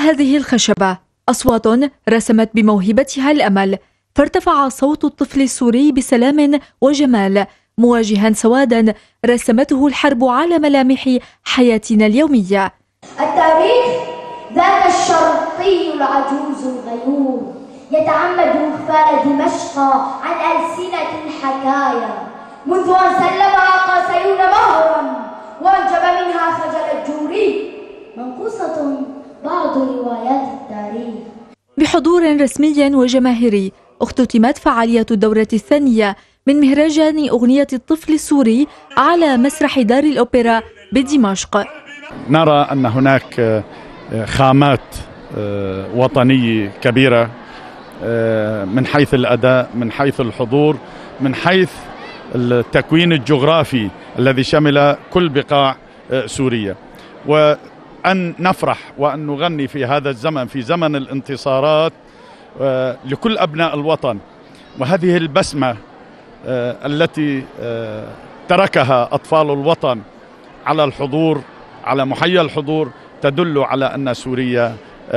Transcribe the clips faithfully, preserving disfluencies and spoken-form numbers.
هذه الخشبة أصوات رسمت بموهبتها الأمل، فارتفع صوت الطفل السوري بسلام وجمال مواجها سوادا رسمته الحرب على ملامح حياتنا اليومية. التاريخ ذاك الشرقي العجوز الغيور يتعمد إغفال دمشق عن ألسنة الحكايا، منذ أن سلمها قاسيون مهرا وانجب منها خجل الجوري، منقوصة بعض روايات التاريخ. بحضور رسمي وجماهيري اختتمت فعالية الدورة الثانية من مهرجان أغنية الطفل السوري على مسرح دار الأوبرا بدمشق. نرى أن هناك خامات وطنية كبيرة من حيث الأداء، من حيث الحضور، من حيث التكوين الجغرافي الذي شمل كل بقاع سوريا، وأن نفرح وأن نغني في هذا الزمن، في زمن الانتصارات لكل أبناء الوطن. وهذه البسمة التي تركها أطفال الوطن على الحضور، على محيا الحضور، تدل على أن سوريا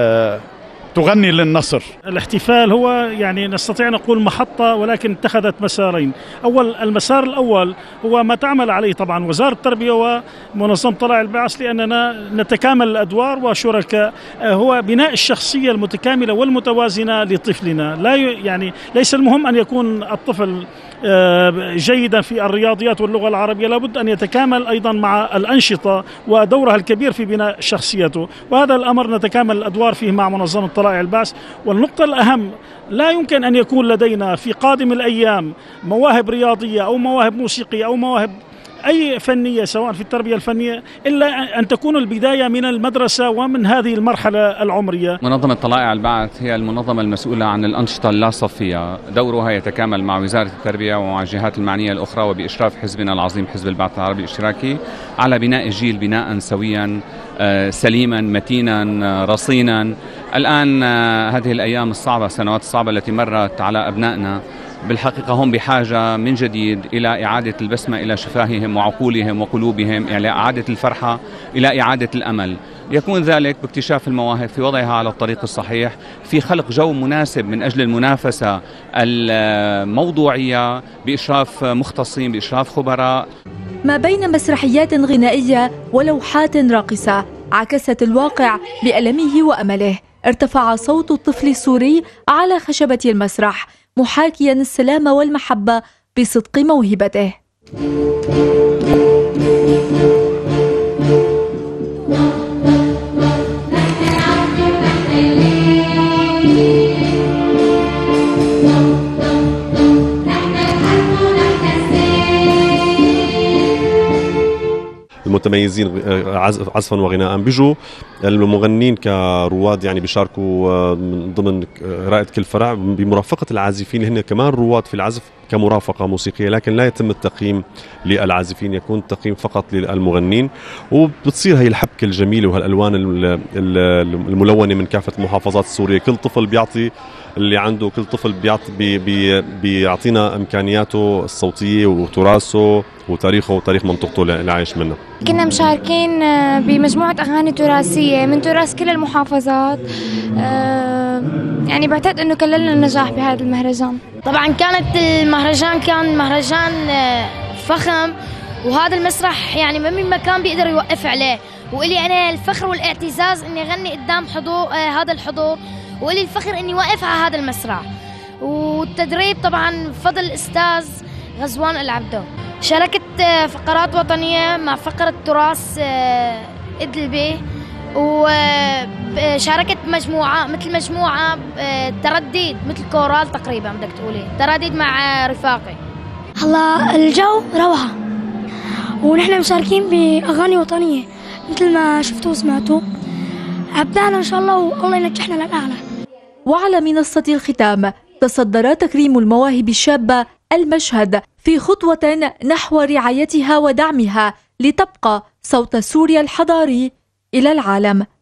تغني للنصر. الاحتفال هو يعني نستطيع نقول محطة، ولكن اتخذت مسارين. أول المسار الأول هو ما تعمل عليه طبعا وزارة التربية ومنظمة طلائع البعث، لأننا نتكامل الأدوار وشركاء، هو بناء الشخصية المتكاملة والمتوازنة لطفلنا. لا يعني ليس المهم أن يكون الطفل جيدا في الرياضيات واللغة العربية، لابد أن يتكامل أيضا مع الأنشطة ودورها الكبير في بناء شخصيته، وهذا الأمر نتكامل الأدوار فيه مع منظمة طلائع البعث. والنقطة الأهم، لا يمكن أن يكون لدينا في قادم الأيام مواهب رياضية أو مواهب موسيقية أو مواهب أي فنية سواء في التربية الفنية إلا أن تكون البداية من المدرسة ومن هذه المرحلة العمرية. منظمة طلائع البعث هي المنظمة المسؤولة عن الأنشطة اللاصفية، دورها يتكامل مع وزارة التربية ومع الجهات المعنية الأخرى وبإشراف حزبنا العظيم حزب البعث العربي الاشتراكي على بناء الجيل بناء سويا سليما متينا رصينا. الآن هذه الأيام الصعبة، السنوات الصعبة التي مرت على أبنائنا، بالحقيقة هم بحاجة من جديد إلى إعادة البسمة إلى شفاههم وعقولهم وقلوبهم، إلى إعادة الفرحة، إلى إعادة الأمل. يكون ذلك باكتشاف المواهب، في وضعها على الطريق الصحيح، في خلق جو مناسب من أجل المنافسة الموضوعية بإشراف مختصين، بإشراف خبراء. ما بين مسرحيات غنائية ولوحات راقصة عكست الواقع بألمه وأمله، ارتفع صوت الطفل السوري على خشبة المسرح محاكيا السلام والمحبة بصدق موهبته. المتميزين عزفا وغناء بيجوا المغنين كرواد يعني بيشاركوا ضمن قراءة كل فرع بمرافقة العازفين اللي هن كمان رواد في العزف كمرافقة موسيقية، لكن لا يتم التقييم للعازفين، يكون التقييم فقط للمغنين. وبتصير هي الحبكة الجميلة وهالألوان الملونة من كافة المحافظات السورية. كل طفل بيعطي اللي عنده، كل طفل بيعطي بي بي بيعطينا إمكانياته الصوتية وتراثه وتاريخه وتاريخ منطقته اللي عايش منه. كنا مشاركين بمجموعة أغاني تراثية من تراث كل المحافظات، يعني بعتقد أنه كللنا النجاح بهذا المهرجان. طبعا كانت المهرجان كان مهرجان فخم، وهذا المسرح يعني ما من مكان بيقدر يوقف عليه، وإلي أنا الفخر والاعتزاز إني أغني قدام حضور هذا الحضور، وإلي الفخر إني واقف على هذا المسرح. والتدريب طبعا بفضل الأستاذ غزوان العبدو. شاركت فقرات وطنية مع فقرة تراث إدلبي، وشاركت مجموعة مثل مجموعة ترديد مثل كورال تقريبا بدك تقولي ترديد مع رفاقي. هلا الجو روعة، ونحن مشاركين بأغاني وطنية مثل ما شفتوا وسمعتوا. أبدأنا إن شاء الله والله ينجحنا للأعلى. وعلى منصة الختام تصدر تكريم المواهب الشابة المشهد في خطوة نحو رعايتها ودعمها لتبقى صوت سوريا الحضاري إلى العالم.